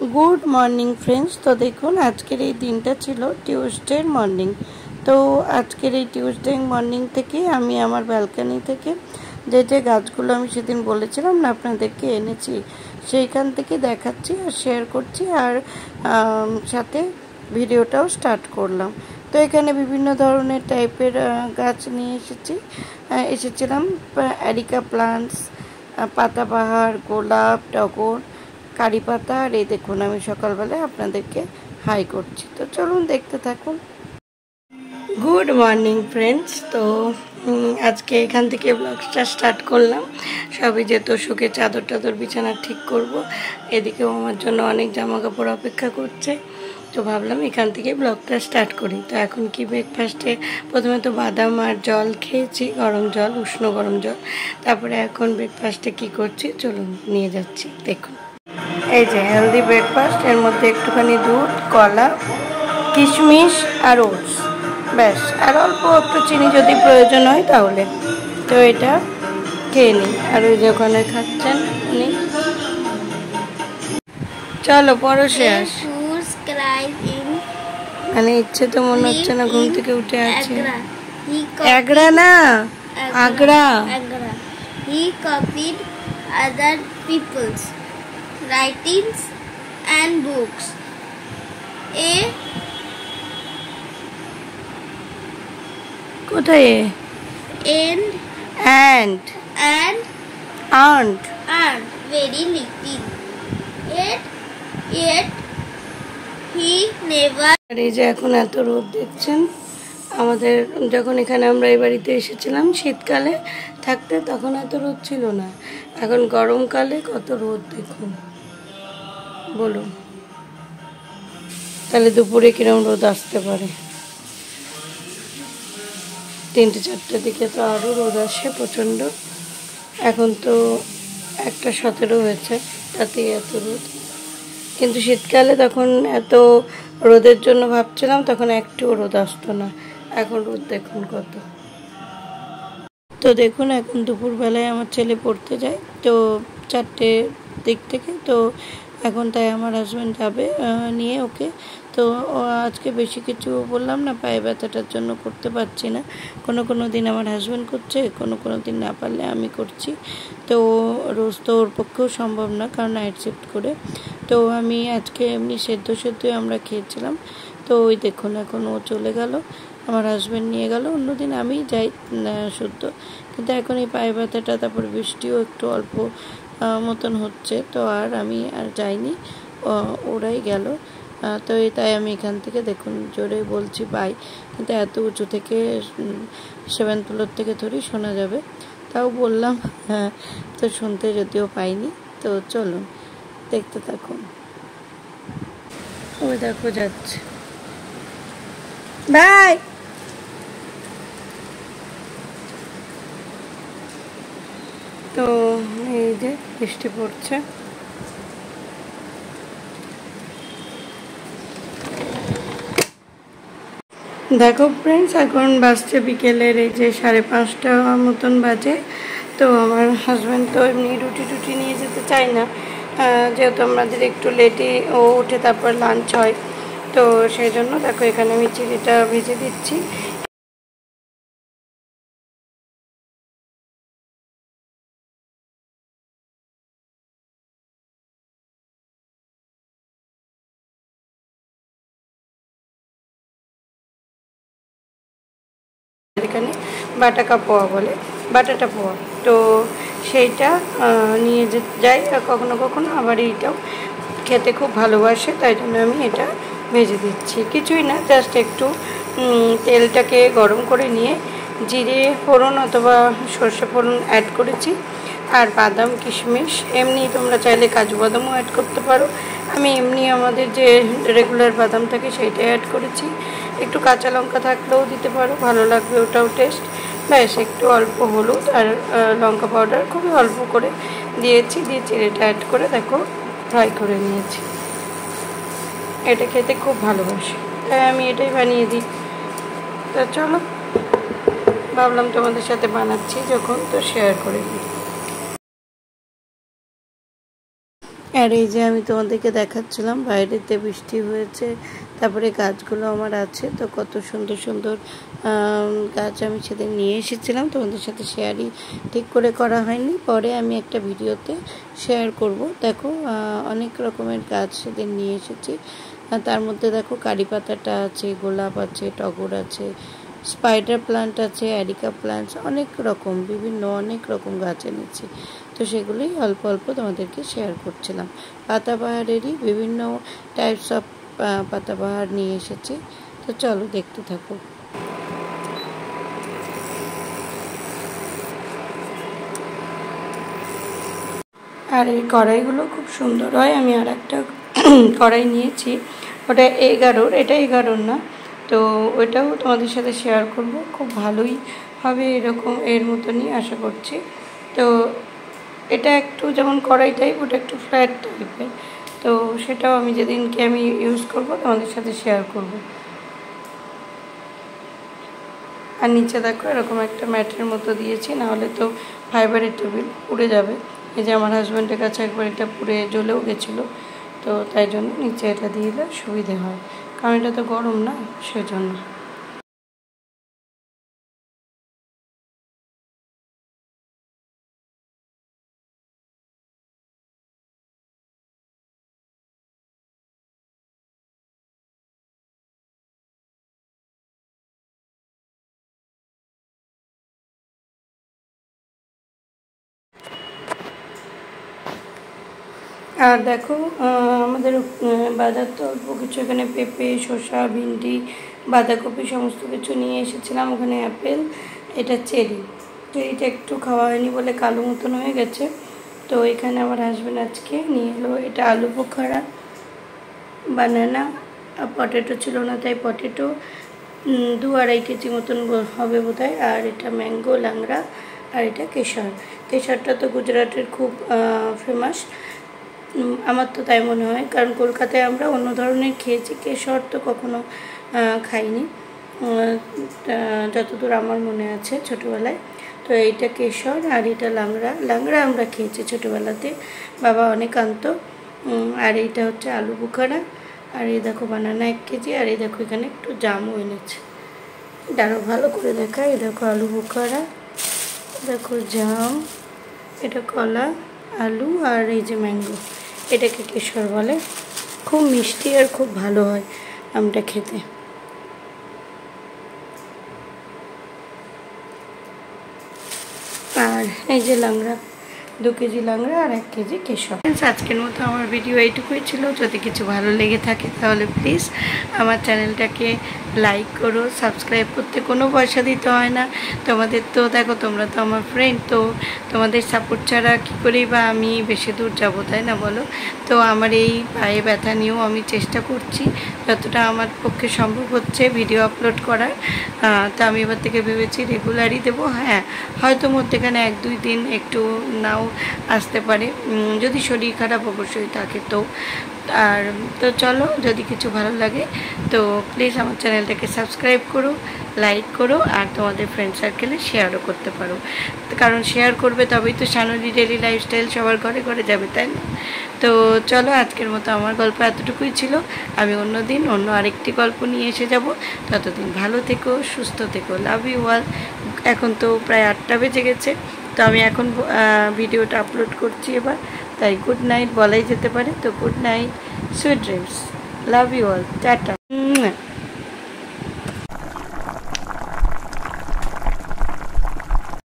Good morning friends. তো দেখুন আজকের এই দিনটা ছিল টিউসডে মর্নিং। তো আজকের এই টিউসডে মর্নিং থেকে আমি আমার ব্যালকনি থেকে যে গাছগুলো আমি সেদিন বলেছিলাম না আপনাদেরকে এনেছি, সেইখান থেকে দেখাচ্ছি আর শেয়ার করছি, আর সাথে ভিডিওটাও স্টার্ট করলাম। তো এখানে বিভিন্ন ধরনের টাইপের গাছ নিয়ে এসেছিলাম অ্যারিকা প্লান্টস, পাতাবাহার, গোলাপ, টগর, কারি পাতা। আর এই দেখুন আমি সকালবেলায় আপনাদেরকে হাই করছি। তো চলুন দেখতে থাকুন। Good morning friends. তো আজকে এখান থেকে ব্লগটা স্টার্ট করলাম। সবই যে তোষকে চাদর টাদর বিছানা ঠিক করব, এদিকেও আমার জন্য অনেক জামা কাপড় অপেক্ষা করছে। তো ভাবলাম এখান থেকে ব্লগটা স্টার্ট করি। তো এখন কি ব্রেকফাস্টে প্রথমে তো বাদাম আর জল খেয়েছি, গরম জল, উষ্ণ গরম জল। তারপরে এখন ব্রেকফাস্টে কি করছি চলুন নিয়ে যাচ্ছি, দেখুন। এই যে হেলদি ব্রেকফাস্ট, এর মধ্যে একটুখানি দুধ, কলা, কিশমিশ আর ওটস, ব্যাস। আর অল্প একটু চিনি যদি প্রয়োজন হয় তাহলে। তো এটা খেয়ে নিই। আর ওই যে ওখানে খাচ্ছেন উনি। চলো পরশে আস। মানে ইচ্ছে তো মনে হচ্ছে না, ঘুম থেকে উঠে আছে। এগরা না, Agra. He copied other people's writings and books. কোথায়? and very little. Yet he never. এই যে এখন এত রোদ দেখছেন। আমাদের যখন এখানে আমরা এই বাড়িতে এসেছিলাম শীতকালে থাকতে, তখন এত রোদ ছিল না। এখন গরমকালে কত রোদ দেখুন, বলুন। তাহলে দুপুরে কিরম রোদ আসতে পারে? 3-4টার দিকে তো আরও রোদ আসে প্রচণ্ড। এখন তো 1:17 হয়েছে, তাতেই এত রোদ। কিন্তু শীতকালে তখন এত রোদের জন্য ভাবছিলাম তখন একটুও রোদ আসতো না। এখন রোদ দেখুন কত। তো দেখুন এখন দুপুরবেলায় আমার ছেলে পড়তে যায়, তো 4টের দিক থেকে। তো এখন তাই আমার হাজব্যান্ড যাবে নিয়ে ওকে। তো আজকে বেশি কিছু বললাম না, পায়ে ব্যথাটার জন্য করতে পারছি না। কোনো দিন আমার হাজব্যান্ড করছে, কোনো দিন না পারলে আমি করছি। তো রোজ তো ওর পক্ষেও সম্ভব না, কারণ নাইট শিফট করে। তো আমি আজকে এমনি সেদ্ধই আমরা খেয়েছিলাম। তো ওই দেখুন এখন ও চলে গেল, আমার হাজব্যান্ড নিয়ে গেল। অন্যদিন আমি যাই শুদ্ধ, কিন্তু এখন এই পায়ে ব্যথাটা, তারপর বৃষ্টিও একটু অল্প মতন হচ্ছে, তো আমি আর যাইনি, ওরাই গেল। তো তাই আমি এখান থেকে দেখুন জোরে বলছি বাই, কিন্তু এত উঁচু থেকে 7th ফ্লোর থেকে থোড়ি শোনা যাবে, তাও বললাম। হ্যাঁ, তো শুনতে যদিও পাইনি। তো চলুন দেখতে থাকুন। ওই দেখো যাচ্ছে, বাই। তো এই যে বৃষ্টি পড়ছে। দেখো ফ্রেন্ডস, এখন বাজছে বিকেলের এই যে 5:30 মতন বাজে। তো আমার হাজব্যান্ড তো এমনি রুটি নিয়ে যেতে চায় না, যেহেতু আমাদের একটু লেটে ও উঠে তারপর লাঞ্চ হয়। তো সেই জন্য দেখো এখানে আমি চিড়িটা ভেজে দিচ্ছি। এখানে বাটাকা পোয়া বলে, বাটাটা পোয়া। তো সেইটা নিয়ে যাই, কখনো আবার এইটাও খেতে খুব ভালোবাসে, তাই জন্য আমি এটা ভেজে দিচ্ছি। কিছুই না, জাস্ট একটু তেলটাকে গরম করে নিয়ে জিরে ফোড়ন অথবা সর্ষে ফোড়ন অ্যাড করেছি, আর বাদাম কিশমিশ, এমনি তোমরা চাইলে কাজু বাদামও অ্যাড করতে পারো। আমি এমনি আমাদের যে রেগুলার বাদাম থাকে সেইটাই অ্যাড করেছি। একটু কাঁচা লঙ্কা থাকলেও দিতে পারো, ভালো লাগবে, ওটাও টেস্ট। ব্যাস একটু অল্প হলুদ আর লঙ্কা পাউডার খুবই অল্প করে দিয়েছি, দিয়ে চিড়েটা অ্যাড করে দেখো ফ্রাই করে নিয়েছি। এটা খেতে খুব ভালোবাসি, তাই আমি এটাই বানিয়ে দিই। তো চলো, ভাবলাম তোমাদের সাথে বানাচ্ছি যখন, তো শেয়ার করে দিই। আর এই যে আমি তোমাদেরকে দেখাচ্ছিলাম বাইরেতে বৃষ্টি হয়েছে, তারপরে গাছগুলো আমার আছে, তো কত সুন্দর সুন্দর গাছ আমি সেদিন নিয়ে এসেছিলাম, তোমাদের সাথে শেয়ারই ঠিক করে করা হয়নি, পরে আমি একটা ভিডিওতে শেয়ার করব। দেখো অনেক রকমের গাছ সেদিন নিয়ে এসেছি, তার মধ্যে দেখো কারি পাতাটা আছে, গোলাপ আছে, টগর আছে, স্পাইডার প্লান্ট আছে, অ্যারিকা প্লান্টস, অনেক রকম গাছ এনেছি। তো সেগুলোই অল্প অল্প তোমাদেরকে শেয়ার করছিলাম। পাতাবাহারেরই বিভিন্ন টাইপস অফ পাতাবাহার নিয়ে এসেছি, তো চলো দেখতে থাকো। আর এই কড়াইগুলো খুব সুন্দর হয়। আমি আর একটা কড়াই নিয়েছি, ওটা 11, এটা 11 না, তো ওইটাও তোমাদের সাথে শেয়ার করব। খুব ভালোই হবে এরকম, এর মতনই আশা করছি। তো এটা একটু যেমন কড়াই টাইপ, ওটা একটু ফ্ল্যাট টাইপের, তো সেটাও আমি যেদিনকে আমি ইউজ করব তোমাদের সাথে শেয়ার করব। আর নিচে দেখো এরকম একটা ম্যাটের মতো দিয়েছি, নাহলে তো ফাইবারের টেবিল পুড়ে যাবে। এই যে আমার হাজব্যান্ডের কাছে একবার এটা পুড়ে জ্বলেও গেছিলো, তো তাই জন্য নিচে এটা দিয়ে দিলে সুবিধে হয়, কারণ এটা তো গরম না, সেজন্য। আর দেখো আমাদের বাজার তো অল্প কিছু, এখানে পেঁপে, শসা, ভিন্ডি, বাঁধাকপি সমস্ত কিছু নিয়ে এসেছিলাম। ওখানে অ্যাপেল, এটা চেরিটা একটু খাওয়া হয়নি বলে কালো মতন হয়ে গেছে। তো এখানে আমার হাজব্যান্ড আজকে নিয়ে এলো এটা আলু বোখারা, বানানা, পটেটো ছিল না তাই পটেটো 2-2.5 কেজি মতন হবে বোধহয়। আর এটা ম্যাঙ্গো ল্যাংড়া, আর এটা কেশরটা তো গুজরাটের খুব ফেমাস, আমার তো তাই মনে হয়, কারণ কলকাতায় আমরা অন্য ধরনের খেয়েছি, কেশর তো কখনো খাইনি যতদূর আমার মনে আছে ছোটোবেলায়। তো এইটা কেশর, আর এটা ল্যাংড়া আমরা খেয়েছি ছোটোবেলাতে, বাবা অনেক আনতো। আর এইটা হচ্ছে আলু বুখারা, আর এই দেখো বানানা 1 কেজি, আর এই দেখো এখানে একটু জামও এনেছে, আরও ভালো করে দেখা। এই দেখো আলু বুখারা, দেখো জাম, এটা কলা, আলু, আর এই যে ম্যাঙ্গো, এটাকে কেশর বলে। খুব মিষ্টি আর খুব ভালো হয় আমটা খেতে। আর এই যে ল্যাংড়া, 2 কেজি ল্যাংড়া আর 1 কেজি কেশর। আজকের মতো আমার ভিডিও এইটুকুই ছিল। যদি কিছু ভালো লেগে থাকে তাহলে প্লিজ আমার চ্যানেলটাকে লাইক করো, সাবস্ক্রাইব করতে কোনো পয়সা দিতে হয় না। তোমাদের তো দেখো, তোমরা তো আমার ফ্রেন্ড, তো তোমাদের সাপোর্ট ছাড়া কী করেই বা আমি বেশি দূর যাবো, তাই না বলো? তো আমার এই পায়ে ব্যথা নিয়েও আমি চেষ্টা করছি যতটা আমার পক্ষে সম্ভব হচ্ছে ভিডিও আপলোড করার। তো আমি এবার থেকে ভেবেছি রেগুলারই দেবো। হ্যাঁ, হয়তো মধ্যেখানে 1-2 দিন একটু নাও আসতে পারে, যদি শরীর খারাপ অবশ্যই থাকে। আর তো চলো, যদি কিছু ভালো লাগে তো প্লিজ আমার চ্যানেলটাকে সাবস্ক্রাইব করো, লাইক করো, আর তোমাদের ফ্রেন্ড সার্কেলে শেয়ারও করতে পারো, কারণ শেয়ার করবে তবেই তো শানুলি ডেলি লাইফস্টাইল সবার ঘরে ঘরে যাবে, তাই না? তো চলো, আজকের মতো আমার গল্প এতটুকুই ছিল। আমি অন্য দিন অন্য আরেকটি গল্প নিয়ে এসে যাব। ততদিন ভালো থেকো, সুস্থ থেকো, লাভ ইউ অল। এখন তো প্রায় 8টা বেজে গেছে, তো আমি এখন ভিডিওটা আপলোড করছি এবার, তাই গুড নাইট বলাই যেতে পারে। তো good night, sweet dreams, love you all, tata.